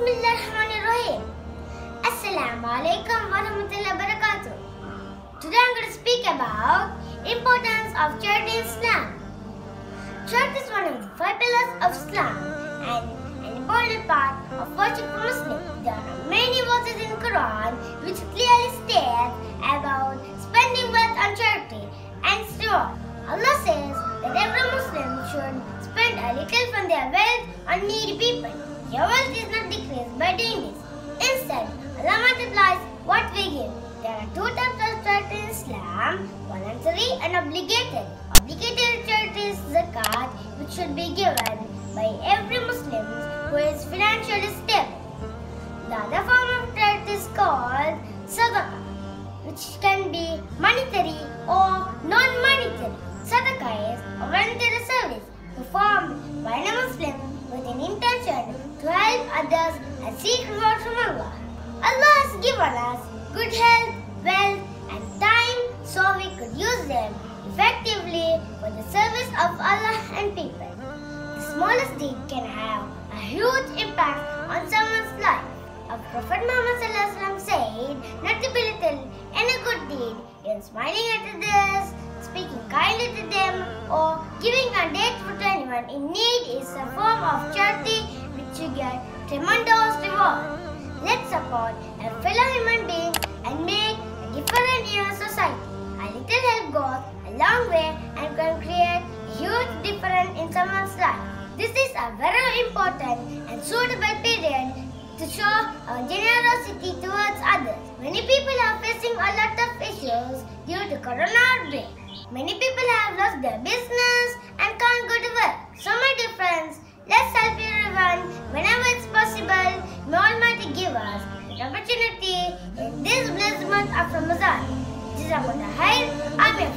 Bismillahirrahmanirrahim. Assalamu alaikum wa rahmatullahi wa barakatuh. Today I'm going to speak about importance of charity in Islam. Charity is one of the five pillars of Islam and an important part of worship for Muslims. There are many verses in Quran which clearly state about spending wealth on charity and its reward. Allah says that every Muslim should spend a little from their wealth on needy people. Your wealth is not decreased by doing this. Instead, Allah multiplies what we give. There are two types of charity in Islam, voluntary and obligatory. Obligatory charity is zakat, which should be given by every Muslim who is financially stable. The other form of charity is called sadaqah, which can be monetary or non-monetary. Sadaqah is a voluntary service performed by a Muslim with an intention to help others and seek reward from Allah. Allah has given us good health, wealth and time so we could use them effectively for the service of Allah and people. The smallest deed can have a huge impact on someone's life. Our Prophet Muhammad said, not to belittle any good deed in smiling at others, speaking kindly to them, or giving a date to anyone in need is a form of charity which you get tremendous reward. Let's support our fellow human beings and make a difference in our society. A little help goes a long way and can create a huge difference in someone's life. This is a very important and suitable period to show our generosity towards others. Many people are facing a lot of issues due to corona outbreak. Many people have lost their business and can't go to work. So my dear friends, let's help everyone whenever it's possible. May Almighty give us an opportunity in this blessed month of Ramadan. Jazakumullah khair. I'm your